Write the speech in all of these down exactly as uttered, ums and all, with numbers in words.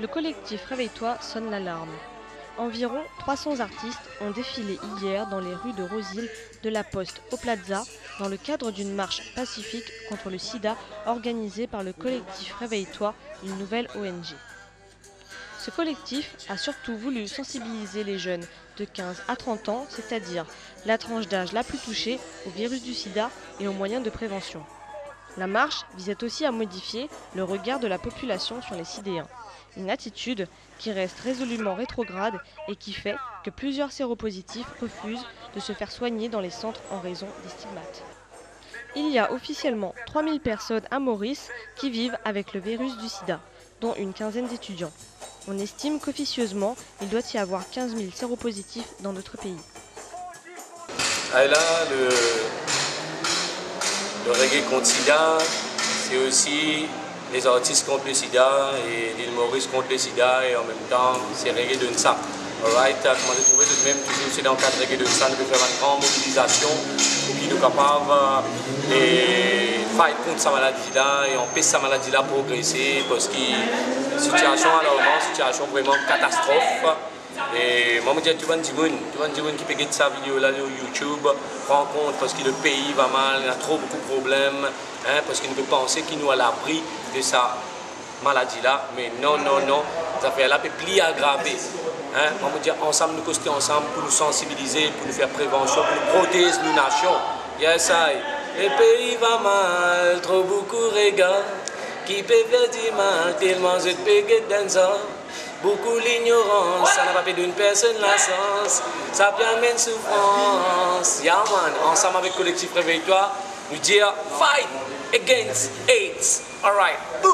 Le collectif Réveille-toi sonne l'alarme. Environ trois cents artistes ont défilé hier dans les rues de Rosil, de la Poste au Plaza, dans le cadre d'une marche pacifique contre le sida organisée par le collectif Réveille-toi, une nouvelle O N G. Ce collectif a surtout voulu sensibiliser les jeunes de quinze à trente ans, c'est-à-dire la tranche d'âge la plus touchée au virus du sida et aux moyens de prévention. La marche visait aussi à modifier le regard de la population sur les sidéens, une attitude qui reste résolument rétrograde et qui fait que plusieurs séropositifs refusent de se faire soigner dans les centres en raison des stigmates. Il y a officiellement trois mille personnes à Maurice qui vivent avec le virus du sida, dont une quinzaine d'étudiants. On estime qu'officieusement, il doit y avoir quinze mille séropositifs dans notre pays. Ah, là, le, le reggae contre sida, c'est aussi les artistes contre le sida et l'île Maurice contre le sida, et en même temps, c'est reggae de Nsa. Alright, comment j'ai trouvé tout de même, toujours c'est dans le cadre de reggae de Nsa, nous devons faire une grande mobilisation pour qu'ils nous capables de fight contre sa maladie-là et empêcher sa maladie-là progresser, parce que situation alarmante, situation vraiment catastrophe. Et moi, je dis à tout le monde, tout le monde qui peut regarder sa vidéo là sur YouTube, rend compte parce que le pays va mal, il y a trop beaucoup de problèmes, hein, parce qu'il ne peut penser qu'il nous à l'abri de sa maladie-là. Mais non, non, non, ça fait là, peut plus aggraver. Hein. Moi, je dis ensemble, nous coster ensemble pour nous sensibiliser, pour nous faire prévention, pour nous protéger nos nations. Yes, I. Le pays va mal, trop beaucoup de regards, qui peut faire du mal, tellement je peux get dans ça. Beaucoup l'ignorance, ça n'a pas fait d'une personne la sens, ça permet une souffrance. Yeah man, ensemble avec Collectif Réveille-toi, nous dire fight against AIDS. Alright, boom!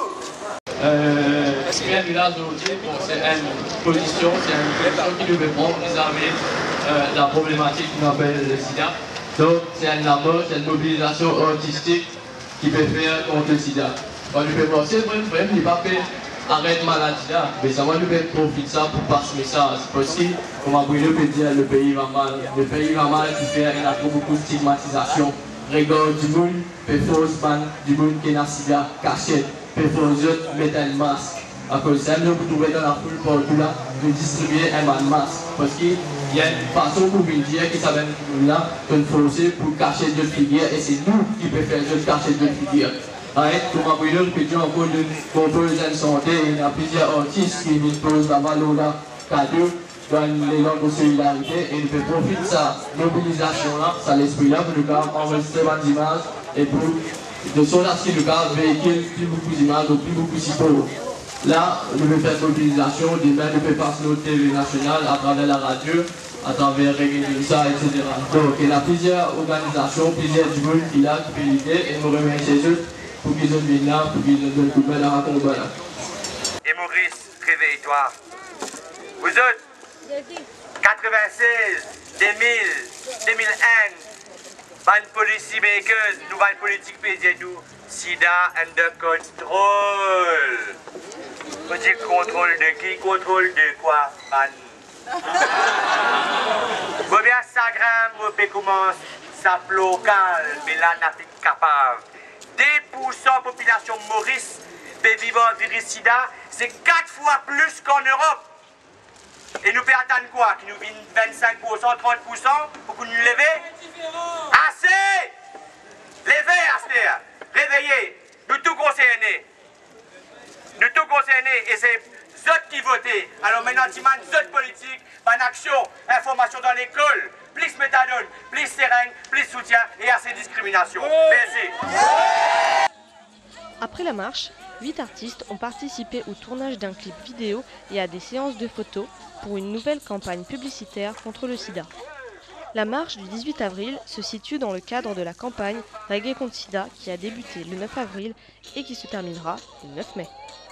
Euh, ce qui est là aujourd'hui, bon, c'est une position, c'est une position qui devait prendre vis-à-vis euh, la problématique qu'on appelle le sida. Donc c'est une labeur, c'est une mobilisation artistique qui peut faire contre le sida. On lui peut penser, le problème n'est pas fait. Arrête maladie là, mais ça va nous faire profiter de ça pour passer le message. Parce que, comme Bruno peut dire, le pays va mal. Le pays va mal, qui fait, il y a trop beaucoup de stigmatisation. Regarde du monde, peut fausse ban, du monde qui est dans le sida, cachette, peut fausse autres, mettre un masque. À cause de ça, nous pouvons trouver dans la foule partout là, de distribuer un masque. Parce qu'il y a une façon pour nous dire que ça va nous là, qu'on forcer pour cacher d'autres figures, et c'est nous qui pouvons faire juste cacher d'autres figures. Comme Bruno peut dire encore de composer une santé, il y a plusieurs artistes qui nous posent la valeur là, cadeau, dans les langues de solidarité, et nous pouvons profiter de sa mobilisation là, ça l'esprit là, pour nous faire enregistrer des images, et pour de son aspect nous faire véhiculer plus beaucoup d'images, donc plus beaucoup de support. Là, nous pouvons faire une mobilisation, demain nous pouvons passer notre T V nationale à travers la radio, à travers Reggae Nsa, et cetera. Donc il y a plusieurs organisations, plusieurs du monde qui là, qui peuvent l'aider, et nous remercions eux. Pour qu'ils viennent là, pour qu'ils donnent coup de main à combat là. Et Maurice, réveille-toi. Vous autres, quatre-vingt-seize, deux mille, deux mille un, bonne policy makers, nouvelle politique pédiatou, sida under control. Vous dites contrôle de qui? Contrôle de quoi, man? Vous bien Instagram, vous pouvez commencer, ça local, mais là, n'a pas capable. deux pour cent population Maurice vivant en virus sida, c'est quatre fois plus qu'en Europe. Et nous pouvons attendre quoi? Qui nous viennent vingt-cinq pour cent, trente pour cent pour qu'on nous lève? Assez! Levez, assez! Réveillez! Nous tout concernés. Nous tout concernés. Et c'est eux qui votent. Alors maintenant, tu m'as autres politiques, une action, information dans l'école. Plus méthadone, plus seringue, plus soutien et assez discrimination. Merci. Après la marche, huit artistes ont participé au tournage d'un clip vidéo et à des séances de photos pour une nouvelle campagne publicitaire contre le sida. La marche du dix-huit avril se situe dans le cadre de la campagne Reggae contre sida qui a débuté le neuf avril et qui se terminera le neuf mai.